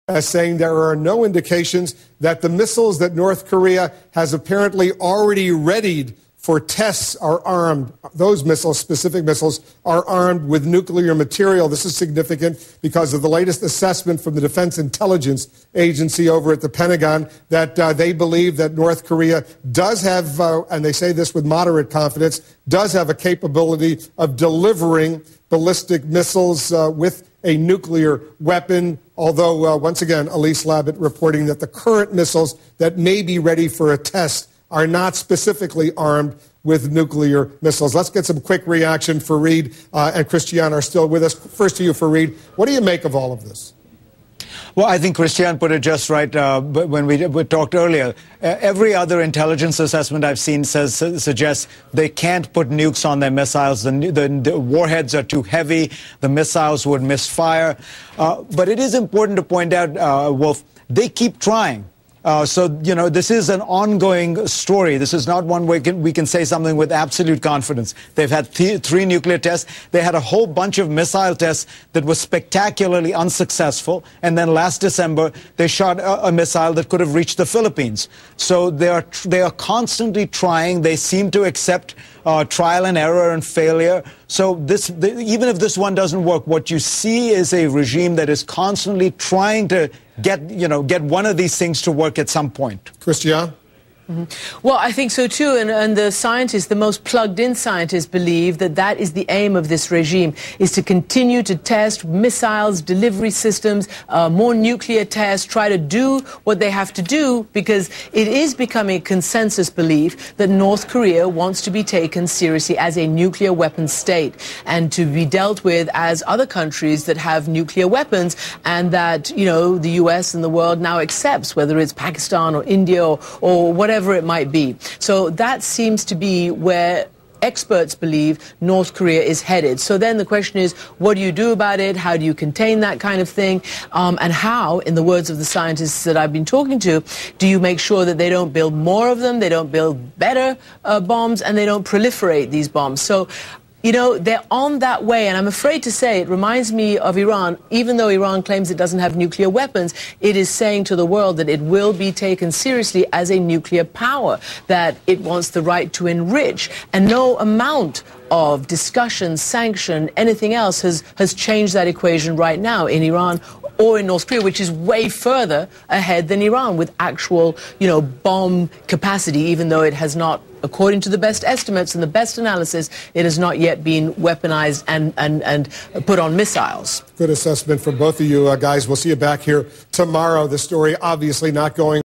as saying there are no indications that the missiles that North Korea has apparently already readied for tests are armed. Those missiles, specific missiles, are armed with nuclear material. This is significant because of the latest assessment from the Defense Intelligence Agency over at the Pentagon that they believe that North Korea does have, and they say this with moderate confidence, does have a capability of delivering ballistic missiles with a nuclear weapon, although, once again, Elise Labott reporting that the current missiles that may be ready for a test are not specifically armed with nuclear missiles. Let's get some quick reaction. Fareed and Christiane are still with us. First to you, Fareed. What do you make of all of this? Well, I think Christiane put it just right when we talked earlier. Every other intelligence assessment I've seen suggests they can't put nukes on their missiles. The warheads are too heavy. The missiles would misfire. But it is important to point out, Wolf, they keep trying. So, you know, this is an ongoing story. This is not one where we can say something with absolute confidence. They've had three nuclear tests. They had a whole bunch of missile tests that were spectacularly unsuccessful. And then last December, they shot a missile that could have reached the Philippines. So they are constantly trying. They seem to accept trial and error and failure. So even if this one doesn't work, what you see is a regime that is constantly trying to get one of these things to work at some point. Christiane? Well, I think so too, and the scientists, the most plugged-in scientists, believe that that is the aim of this regime, is to continue to test missiles, delivery systems, more nuclear tests, try to do what they have to do, because it is becoming a consensus belief that North Korea wants to be taken seriously as a nuclear weapon state and to be dealt with as other countries that have nuclear weapons, and that, you know, the U.S. and the world now accepts, whether it's Pakistan or India or whatever it might be. So that seems to be where experts believe North Korea is headed. So then the question is, what do you do about it? How do you contain that kind of thing? And how, in the words of the scientists that I've been talking to, do you make sure that they don't build more of them, they don't build better bombs, and they don't proliferate these bombs? So, you know, they're on that way, and I'm afraid to say it reminds me of Iran. Even though Iran claims it doesn't have nuclear weapons, it is saying to the world that it will be taken seriously as a nuclear power, that it wants the right to enrich, and no amount of discussion, sanction, anything else has changed that equation right now in Iran or in North Korea, which is way further ahead than Iran with actual, you know, bomb capacity, even though it has not, according to the best estimates and the best analysis, it has not yet been weaponized and put on missiles. Good assessment from both of you guys. We'll see you back here tomorrow. The story obviously not going